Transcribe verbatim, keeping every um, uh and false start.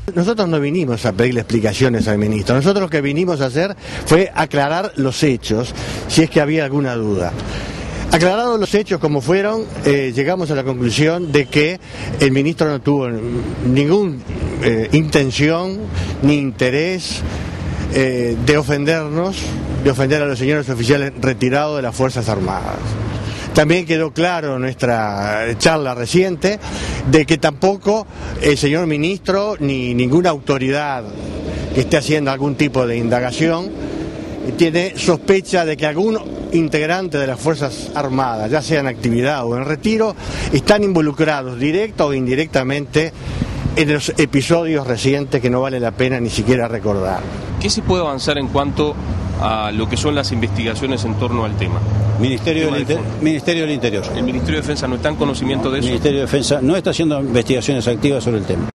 Nosotros no vinimos a pedirle explicaciones al ministro, nosotros lo que vinimos a hacer fue aclarar los hechos, si es que había alguna duda. Aclarados los hechos como fueron, eh, llegamos a la conclusión de que el ministro no tuvo ninguna eh, intención ni interés eh, de ofendernos, de ofender a los señores oficiales retirados de las Fuerzas Armadas. También quedó claro en nuestra charla reciente de que tampoco el señor ministro ni ninguna autoridad que esté haciendo algún tipo de indagación tiene sospecha de que algún integrante de las Fuerzas Armadas, ya sea en actividad o en retiro, están involucrados directa o indirectamente en los episodios recientes que no vale la pena ni siquiera recordar. ¿Qué se puede avanzar en cuanto a lo que son las investigaciones en torno al tema? Ministerio del, Inter... Ministerio del Interior. ¿El Ministerio de Defensa no está en conocimiento de eso? El Ministerio de Defensa no está haciendo investigaciones activas sobre el tema.